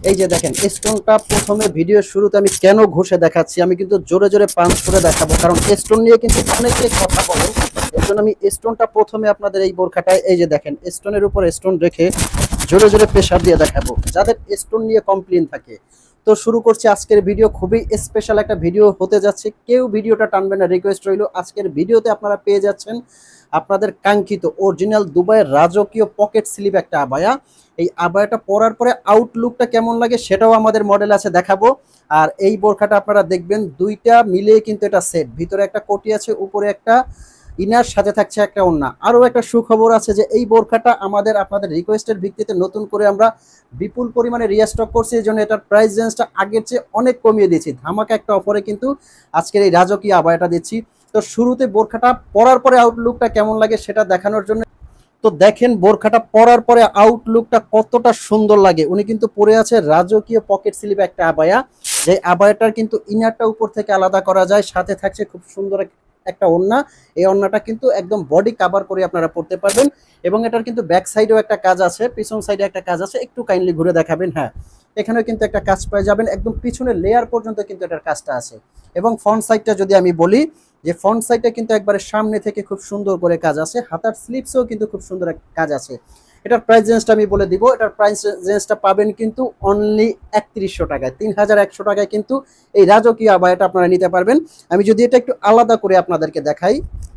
এই যে দেখেন স্টোনটা প্রথমে ভিডিওর শুরুতে আমি কেন ঘষে দেখাচ্ছি, আমি কিন্তু জোরে জোরে পাঞ্চ করে দেখাবো, কারণ স্টোন নিয়ে কিন্তু অনেকে কথা বলেন। এর জন্য আমি স্টোনটা প্রথমে আপনাদের এই বোরখাটায় এই যে দেখেন স্টোনের উপর স্টোন রেখে জোরে জোরে প্রেসার দিয়ে দেখাবো, যাদের স্টোন নিয়ে কমপ্লেইন থাকে। তো শুরু করছি আজকের ভিডিও, খুবই স্পেশাল একটা ভিডিও হতে যাচ্ছে, কেউ ভিডিওটা টানবে না, রিকোয়েস্ট রইল। আজকের ভিডিওতে আপনারা পেয়ে যাচ্ছেন আপনাদের কাঙ্ক্ষিত অরিজিনাল দুবাইয়ের রাজকীয় পকেট স্লিপ একটা আবায়া। এই আবায়াটা পরার পরে আউটলুকটা কেমন লাগে সেটাও আমাদের মডেল আছে, দেখাবো। আর এই বোরখাটা আপনারা দেখবেন দুইটা মিলে কিন্তু এটা সেট, ভিতরে একটা কোটি আছে, উপরে একটা ইনার, সাথে থাকছে একটা ওড়না। আরও একটা সুখবর আছে যে এই বোরখাটা আপনাদের রিকোয়েস্টের ভিত্তিতে নতুন করে আমরা বিপুল পরিমাণে রিস্টক করছি, এই জন্য এটার প্রাইস রেঞ্জটা আগের চেয়ে অনেক কমিয়ে দিচ্ছি। ধামাকা একটা অফারে কিন্তু আজকের এই রাজকীয় আবায়াটা দিচ্ছি। তো শুরুতে বোরখাটা পরার পরে আউটলুকটা কেমন লাগে সেটা দেখানোর জন্য, তো দেখেন বোরখাটা পরার পরে আউটলুকটা কতটা সুন্দর লাগে। উনি কিন্তু পরে আছে রাজকীয় পকেট স্লিপ একটা আবায়া, যে আবায়াটার কিন্তু ইনারটা উপর থেকে আলাদা করা যায়, সাথে থাকছে খুব সুন্দর একটা ওড়না। এই ওড়নাটা কিন্তু একদম বডি কাভার করে আপনারা পড়তে পারবেন, এবং এটার কিন্তু ব্যাক সাইডেও একটা কাজ আছে, পিছন সাইডে একটা কাজ আছে, একটু কাইন্ডলি ঘুরে দেখাবেন। হ্যাঁ, এখানেও কিন্তু একটা কাজ পেয়ে যাবেন, একদম পিছনের লেয়ার পর্যন্ত কিন্তু এটার কাজটা আছে। এবং ফ্রন্ট সাইডটা যদি আমি বলি, যে ফ্রন্ট সাইডটা কিন্তু একবারে সামনে থেকে খুব সুন্দর করে কাজ আছে, হাতার স্লিপসেও কিন্তু খুব সুন্দর কাজ আছে। এটার প্রাইস রেঞ্জটা আমি বলে দিব, এটার প্রাইস রেঞ্জটা পাবেন কিন্তু অনলি 3100 টাকায়, 3100 টাকায় কিন্তু এই রাজকীয় আবায়াটা আপনারা নিতে পারবেন। আমি যদি এটা একটু আলাদা করে আপনাদেরকে দেখাই,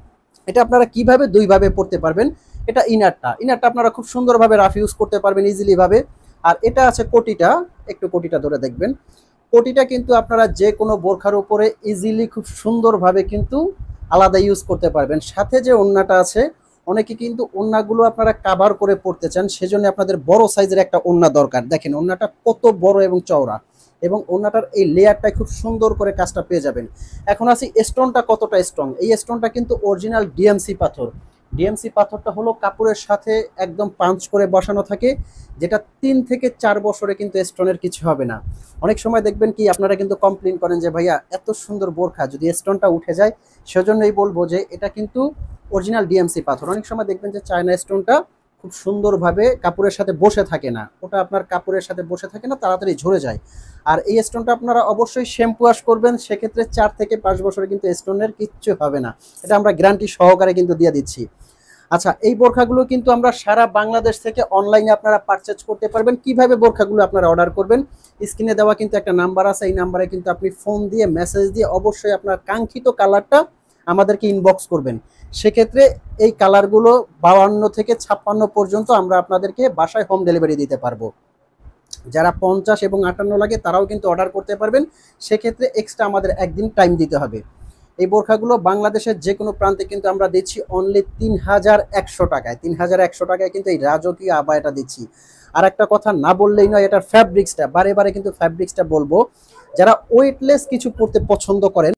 এটা আপনারা কিভাবে দুইভাবে পড়তে পারবেন। এটা ইনারটা আপনারা খুব সুন্দরভাবে রাফ ইউজ করতে পারবেন ইজিলি ভাবে। আর এটা আছে কোটিটা, একটু কোটিটা ধরে দেখবেন। কোটিটা কিন্তু আপনারা যে কোনো বোরখার উপরে ইজিলি খুব সুন্দরভাবে কিন্তু আলাদা ইউজ করতে পারবেন। সাথে যে ওড়নাটা আছে, অনেকে কিন্তু ওড়নাগুলো আপনারা কাভার করে পড়তে চান, সেজন্য আপনাদের বড় সাইজের একটা ওড়না দরকার। দেখেন ওড়নাটা কত বড় এবং চওড়া, এবং ওড়নাটার এই লেয়ারটা খুব সুন্দর করে কাজটা পেয়ে যাবেন। এখন আসি স্টোনটা কতটা স্ট্রং। এই স্টোনটা কিন্তু অরিজিনাল ডিএমসি পাথর। ডিএমসি পাথরটা হলো কাপড়ের সাথে একদম পাঞ্চ করে বসানো থাকে, যেটা 3 থেকে 4 বছরে কিন্তু স্টোনের কিছু হবে না। অনেক সময় দেখবেন কি আপনারা কিন্তু কমপ্লেন করেন যে ভাইয়া এত সুন্দর বোরখা যদি স্টোনটা উঠে যায়, সেজন্যই বলবো যে এটা কিন্তু অরিজিনাল ডিএমসি পাথর। অনেক সময় দেখবেন যে চায়না স্টোনটা খুব সুন্দরভাবে কাপড়ের সাথে বসে থাকে না, ওটা আপনার কাপড়ের সাথে বসে থাকে না, তাড়াতাড়ি ঝরে যায়। আর এই স্টোনটা আপনারা অবশ্যই শ্যাম্পু ওয়াশ করবেন, সেক্ষেত্রে 4 থেকে 5 বছরে কিন্তু স্টোনের কিচ্ছু হবে না, এটা আমরা গ্যারান্টি সহকারে কিন্তু দিয়ে দিচ্ছি। আচ্ছা, এই বোরখাগুলো কিন্তু আমরা সারা বাংলাদেশ থেকে অনলাইনে আপনারা পারচেজ করতে পারবেন। কিভাবে বোরখাগুলো আপনারা অর্ডার করবেন, স্ক্রিনে দেওয়া কিন্তু একটা নাম্বার আছে, এই নাম্বারে কিন্তু আপনি ফোন দিয়ে মেসেজ দিয়ে অবশ্যই আপনার কাঙ্ক্ষিত কালারটা আমাদেরকে ইনবক্স করবেন। সেক্ষেত্রে এই কালারগুলো 52 থেকে 56 পর্যন্ত আমরা আপনাদেরকে বাসায় হোম ডেলিভারি দিতে পারবো। যারা 50 এবং 58 লাগে তারাও কিন্তু অর্ডার করতে পারবেন, সেক্ষেত্রে এক্সট্রা আমাদের একদিন টাইম দিতে হবে। এই বোরখাগুলো বাংলাদেশের যে কোনো প্রান্তে কিন্তু আমরা দিচ্ছি অনলি 3100 টাকায়। 3100 টাকায় কিন্তু এই রাজকীয় আবায়াটা দিচ্ছি। আর একটা কথা না বললেই নয়, এটার ফ্যাব্রিক্সটা বারে বারে কিন্তু ফ্যাব্রিক্সটা বলবো, যারা ওয়েটলেস কিছু পরতে পছন্দ করেন